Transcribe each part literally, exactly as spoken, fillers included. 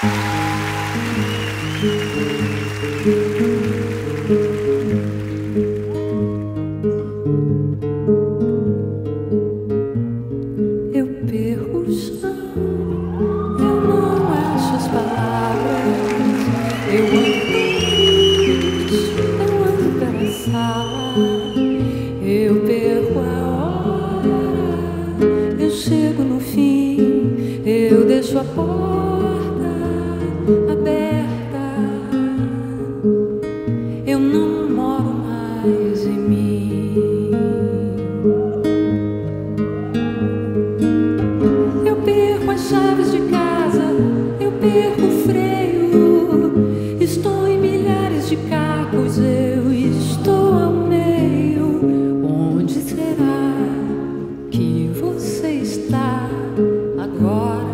Eu perco o chão, eu não acho as palavras. Eu ando triste, eu ando pela sala. Eu perco a hora, eu chego no fim, eu deixo a porta aberta. Eu não moro mais em mim. Eu perco as chaves de casa, eu perco o freio. Estou em milhares de cacos, eu estou ao meio. Onde será que você está agora?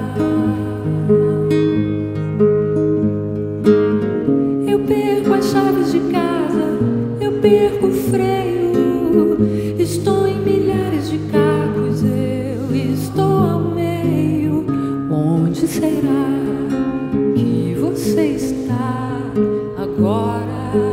Eu perco as chaves de casa, eu perco o freio. Estou em milhares de cacos, eu estou ao meio. Onde será que você está agora?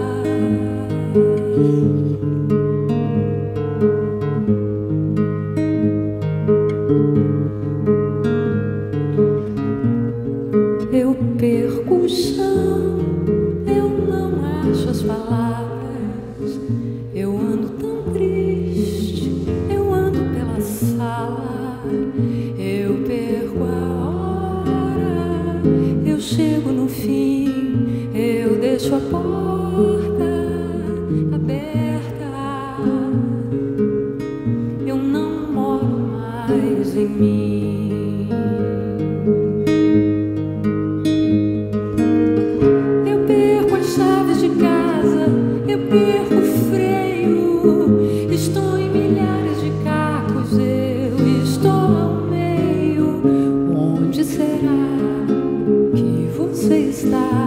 Eu perco o chão, eu não acho as palavras. Eu ando tão triste, eu ando pela sala. Eu perco a hora, eu chego no fim, eu deixo a porta aberta. Eu não moro mais em mim. Eu perco o freio, estou em milhares de cacos, eu estou ao meio. Onde será que você está?